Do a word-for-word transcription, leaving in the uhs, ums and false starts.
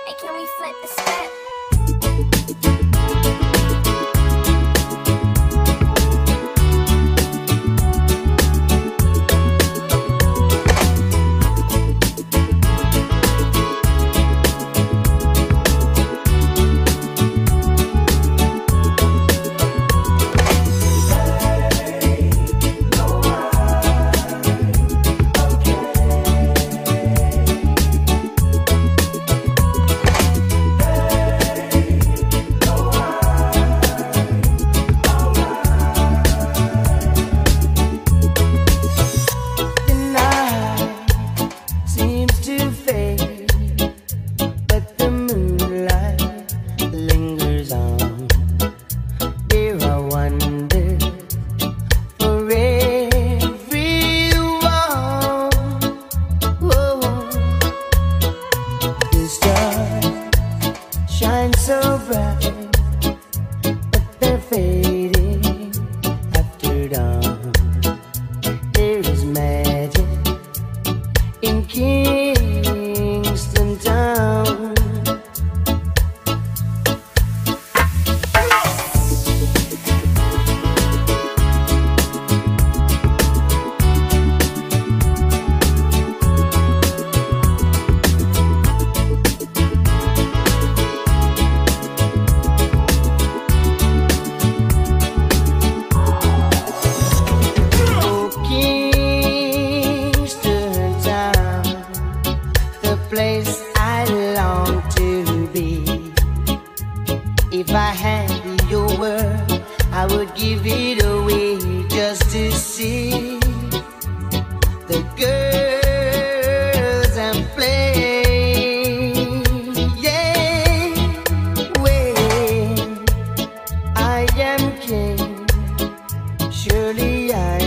Hey, can we flip the script? So bright, but they're fading after dawn. There is magic in Kingston Town. Place I long to be. If I had your word, I would give it away just to see the girls and play. Yeah, when I am king, surely I